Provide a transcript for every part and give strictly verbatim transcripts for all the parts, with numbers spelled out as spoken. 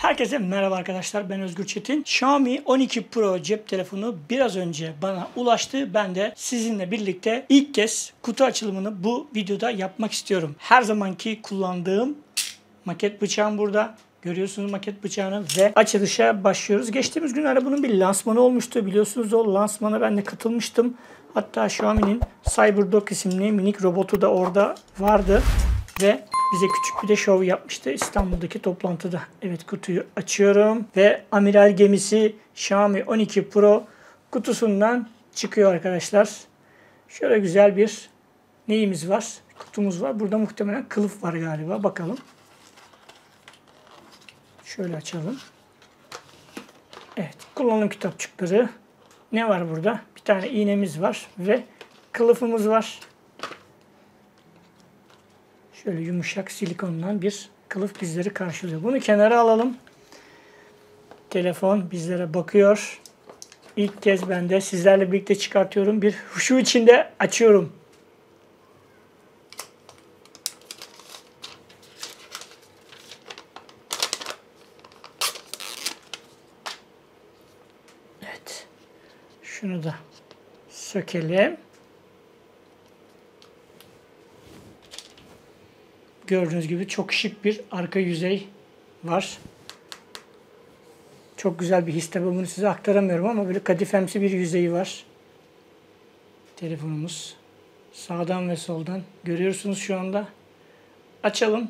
Herkese merhaba arkadaşlar, ben Özgür Çetin. Xiaomi on iki Pro cep telefonu biraz önce bana ulaştı. Ben de sizinle birlikte ilk kez kutu açılımını bu videoda yapmak istiyorum. Her zamanki kullandığım maket bıçağım burada. Görüyorsunuz maket bıçağını ve açılışa başlıyoruz. Geçtiğimiz günlerde bunun bir lansmanı olmuştu. Biliyorsunuz o lansmana ben de katılmıştım. Hatta Xiaomi'nin CyberDog isimli minik robotu da orada vardı. Ve bize küçük bir de şov yapmıştı İstanbul'daki toplantıda. Evet, kutuyu açıyorum ve amiral gemisi Xiaomi on iki Pro kutusundan çıkıyor arkadaşlar. Şöyle güzel bir neyimiz var? Kutumuz var. Burada muhtemelen kılıf var galiba. Bakalım. Şöyle açalım. Evet, kullanım kitapçıkları. Ne var burada? Bir tane iğnemiz var ve kılıfımız var. Şöyle yumuşak silikondan bir kılıf bizleri karşılıyor. Bunu kenara alalım. Telefon bizlere bakıyor. İlk kez ben de sizlerle birlikte çıkartıyorum. Bir huşu içinde açıyorum. Evet. Şunu da sökelim. Gördüğünüz gibi çok şık bir arka yüzey var. Çok güzel bir his, tabi bunu size aktaramıyorum ama böyle kadifemsi bir yüzeyi var. Telefonumuz sağdan ve soldan görüyorsunuz şu anda. Açalım.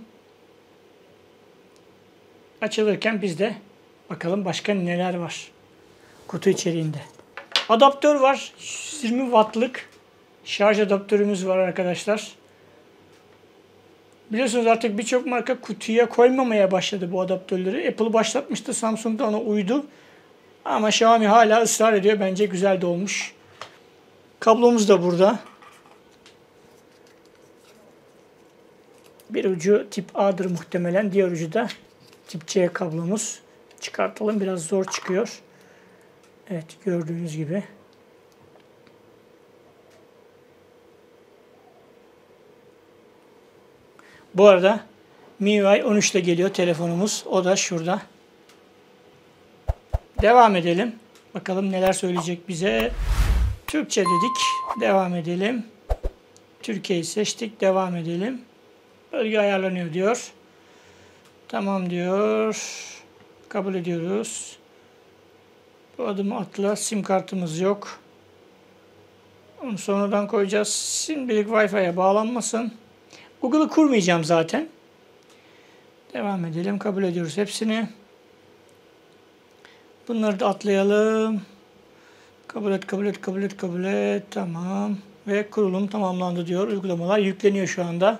Açılırken biz de bakalım başka neler var kutu içeriğinde. Adaptör var. yüz yirmi wattlık şarj adaptörümüz var arkadaşlar. Biliyorsunuz artık birçok marka kutuya koymamaya başladı bu adaptörleri. Apple başlatmıştı, Samsung da ona uydu. Ama Xiaomi hala ısrar ediyor. Bence güzel de olmuş. Kablomuz da burada. Bir ucu tip A'dır muhtemelen. Diğer ucu da tip C kablomuz. Çıkartalım. Biraz zor çıkıyor. Evet, gördüğünüz gibi. Bu arada M I U I on üç ile geliyor telefonumuz. O da şurada. Devam edelim. Bakalım neler söyleyecek bize. Türkçe dedik. Devam edelim. Türkiye'yi seçtik. Devam edelim. Bölge ayarlanıyor diyor. Tamam diyor. Kabul ediyoruz. Bu adımı atla. Sim kartımız yok. Onu sonradan koyacağız. Şimdilik Wi-Fi'ye bağlanmasın. Google'ı kurmayacağım zaten. Devam edelim. Kabul ediyoruz hepsini. Bunları da atlayalım. Kabul et, kabul et, kabul et, kabul et. Tamam. Ve kurulum tamamlandı diyor. Uygulamalar yükleniyor şu anda.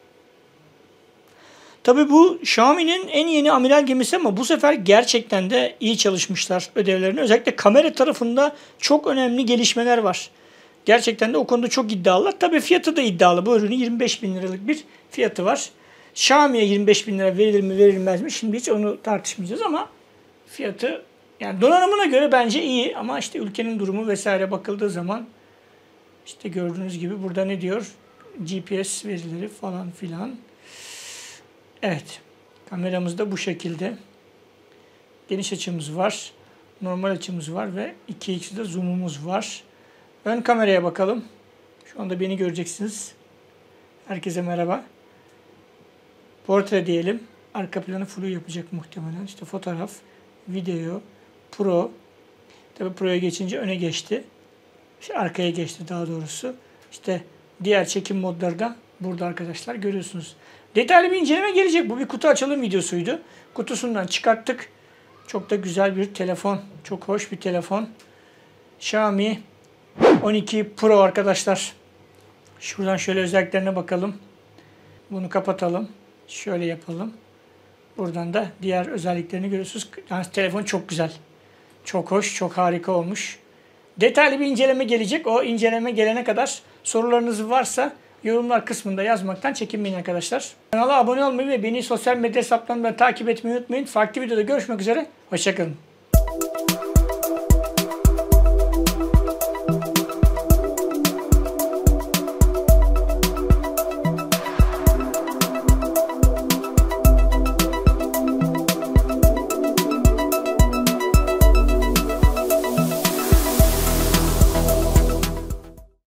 Tabii bu Xiaomi'nin en yeni amiral gemisi ama bu sefer gerçekten de iyi çalışmışlar ödevlerini. Özellikle kamera tarafında çok önemli gelişmeler var. Gerçekten de o konuda çok iddialılar. Tabii fiyatı da iddialı. Bu ürünün yirmi beş bin liralık bir fiyatı var. Xiaomi'ye yirmi beş bin lira verilir mi verilmez mi? Şimdi hiç onu tartışmayacağız ama fiyatı yani donanımına göre bence iyi. Ama işte ülkenin durumu vesaire bakıldığı zaman işte gördüğünüz gibi burada ne diyor? G P S verileri falan filan. Evet. Kameramız da bu şekilde. Geniş açımız var. Normal açımız var ve iki x'de zoom'umuz var. Ön kameraya bakalım. Şu anda beni göreceksiniz. Herkese merhaba. Portre diyelim. Arka planı flu yapacak muhtemelen. İşte fotoğraf, video, pro. Tabii pro'ya geçince öne geçti. İşte arkaya geçti daha doğrusu. İşte diğer çekim modları da burada arkadaşlar görüyorsunuz. Detaylı bir inceleme gelecek. Bu bir kutu açılım videosuydu. Kutusundan çıkarttık. Çok da güzel bir telefon. Çok hoş bir telefon. Xiaomi on iki Pro arkadaşlar. Şuradan şöyle özelliklerine bakalım. Bunu kapatalım. Şöyle yapalım. Buradan da diğer özelliklerini görüyorsunuz. Yani telefon çok güzel. Çok hoş, çok harika olmuş. Detaylı bir inceleme gelecek. O inceleme gelene kadar sorularınız varsa yorumlar kısmında yazmaktan çekinmeyin arkadaşlar. Kanala abone olmayı ve beni sosyal medya hesaplarımdan takip etmeyi unutmayın. Farklı videoda görüşmek üzere. Hoşça kalın.